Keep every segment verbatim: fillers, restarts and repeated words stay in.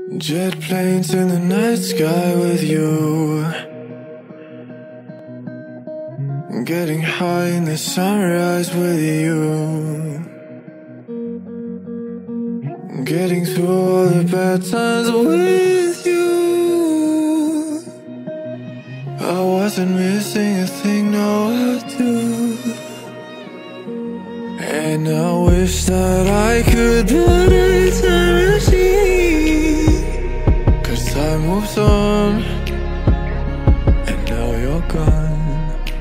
Jet planes in the night sky with you, getting high in the sunrise with you, getting through all the bad times with you. I wasn't missing a thing, now I do. And I wish that I could put a time machine, 'cause time moves on, and now you're gone.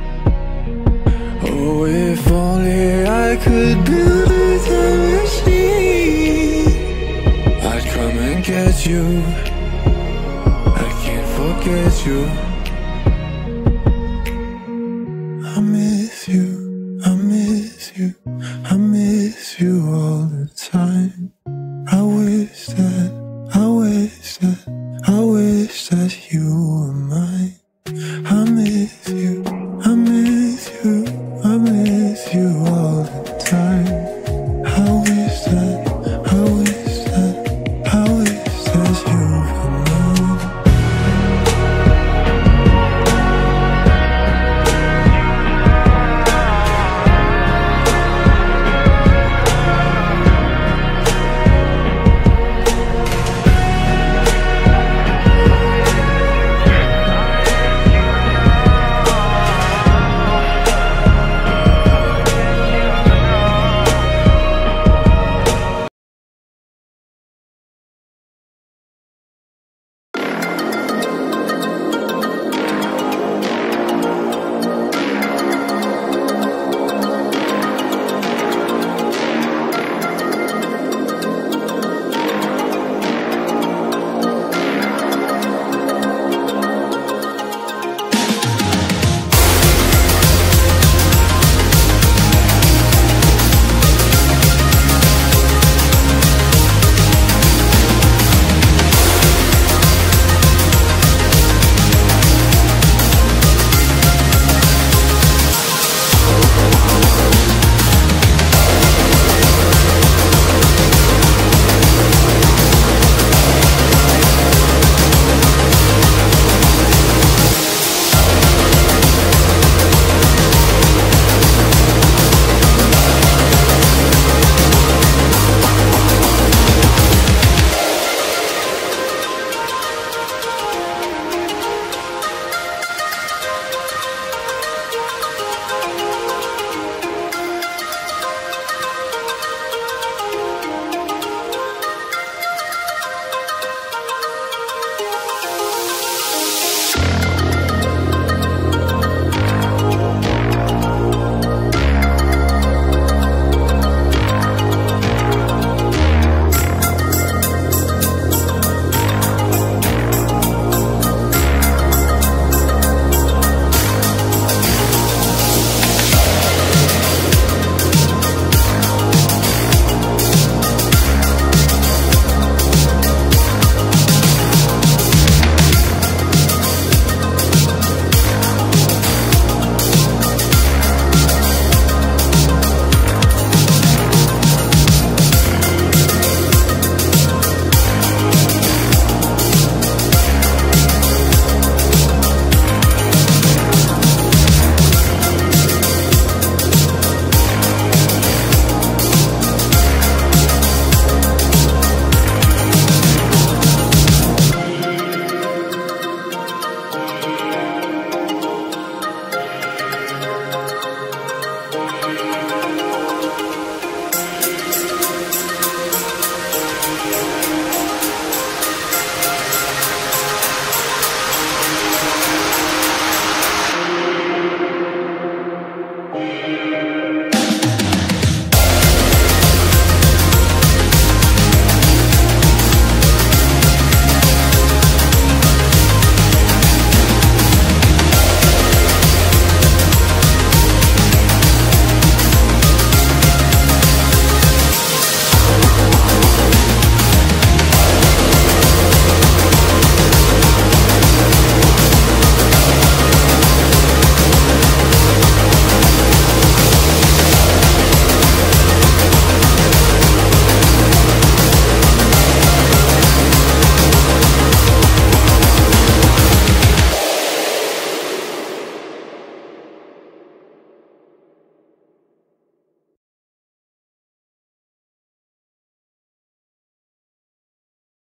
Oh, if only I could build a time machine, I'd come and get you. I can't forget you. I miss you, I miss you, I miss you all the time. I wish that, I wish that, I wish that you were mine. I miss you, I miss you, I miss you all the time. I wish that, I wish that, I wish that you were mine.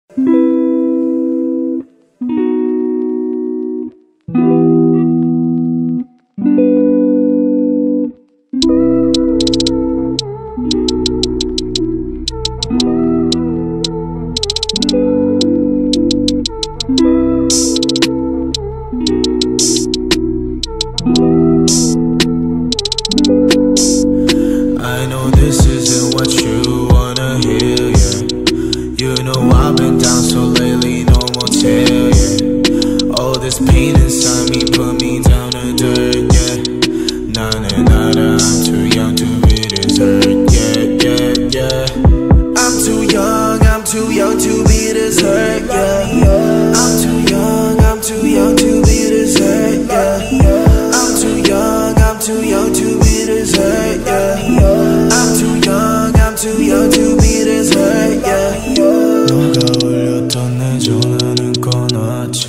I know this isn't what you wanna hear, yeah. You know I've been down so lately, no more tear, yeah. All this pain inside me put me down to dirt, yeah. Nah, nah, nah, nah, I'm too young to be this hurt, yeah, yeah, yeah. I'm too young, I'm too young to be this hurt, yeah. I'm too young, I'm too young to be this hurt, yeah. I'm too young, I'm too young to be this hurt, yeah. I'm too young, I'm too young to be this hurt, yeah. 너가 울렸던 내 전화는 꺼놨지.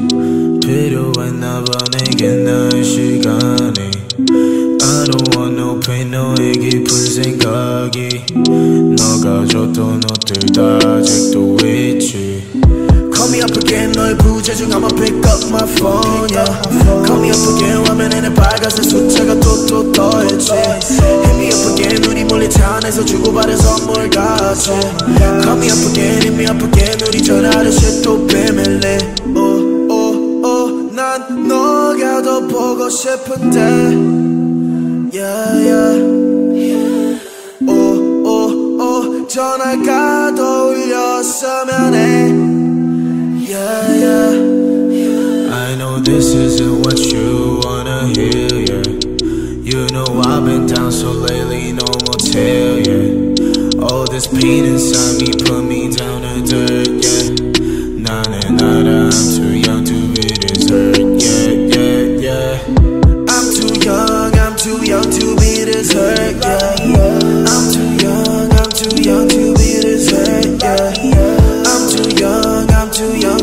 필요했나 봐 내게 나의 시간이. I don't want no pain 너의 깊은 생각이. 너가 줬던 옷들 다 아직도 있지. Call me up again 너의 부재중 I'ma pick up my phone, yeah. Call me up again 화면에는 빨간색 숫자가 또 또 떠있지. Hit me up again 우리 몰래 차 안에서 주고받은 선물 같이. Call me up again hit me up again 우리 전화하듯이 또 비밀리. oh, oh, oh, 난 너가 더 보고 싶은데 yeah, yeah. oh, oh, oh, 전화가 더 울렸으면 해. Yeah, yeah. I know this isn't what you wanna hear, yeah. You know I've been down so lately, no more tear, yeah. All this pain inside me put me down to dirt, yeah. Nah, nah, nah, nah, I'm too young to be this hurt, yeah, yeah, yeah. I'm too young, I'm too young to be this hurt, yeah. I'm too young, I'm too young to be this hurt, yeah. I'm too young, I'm too young